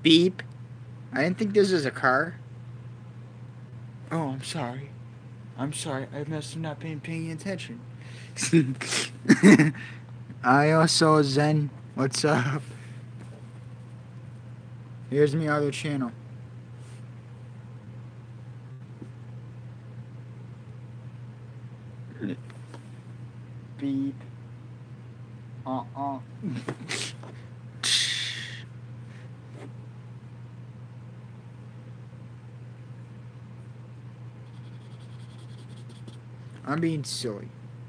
Beep. I didn't think this was a car. Oh, I'm sorry. I'm sorry. I must have not been paying attention. I also Zen. What's up? Here's my other channel. Beep. I'm being silly.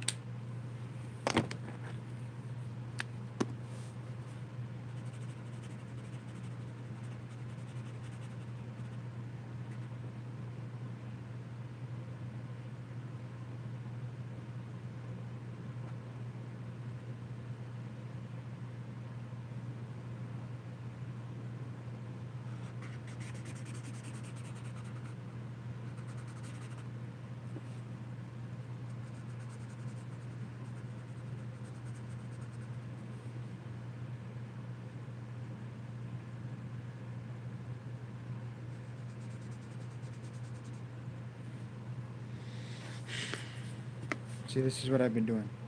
See, this is what I've been doing.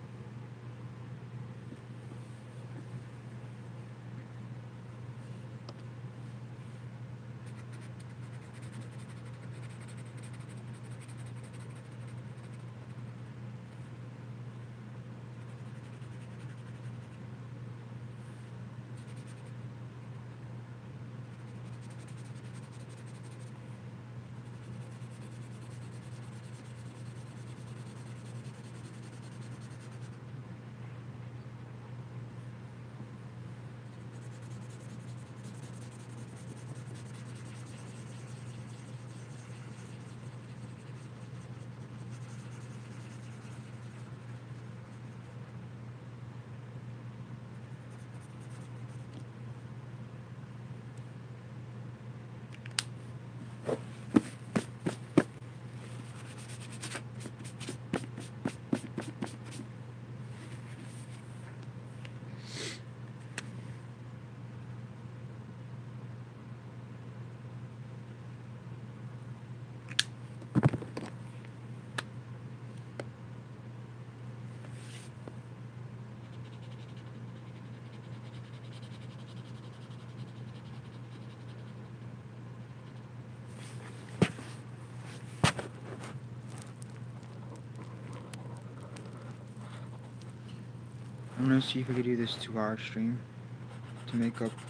I'm gonna see if I can do this 2-hour stream to make up.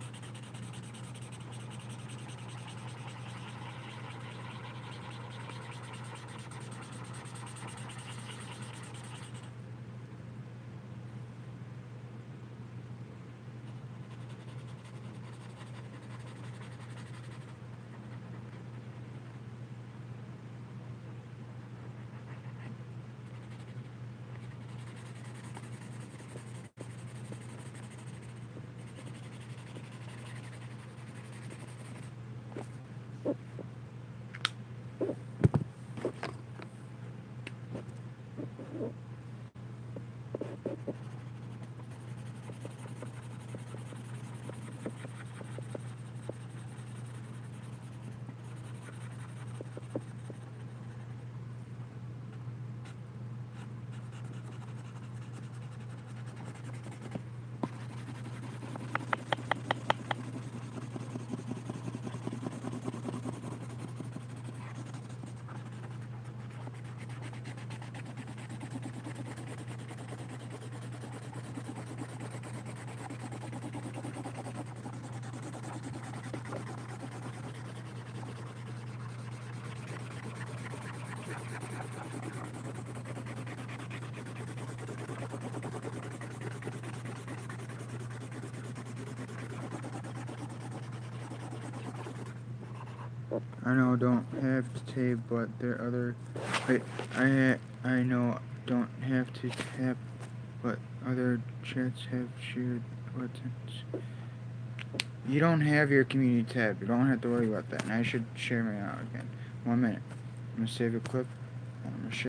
I know don't have to tape, but there are other. Wait, I know don't have to tap, but other chats have shared buttons. You don't have your community tab. You don't have to worry about that. And I should share my out again. 1 minute. I'm gonna save a clip. I'm gonna share.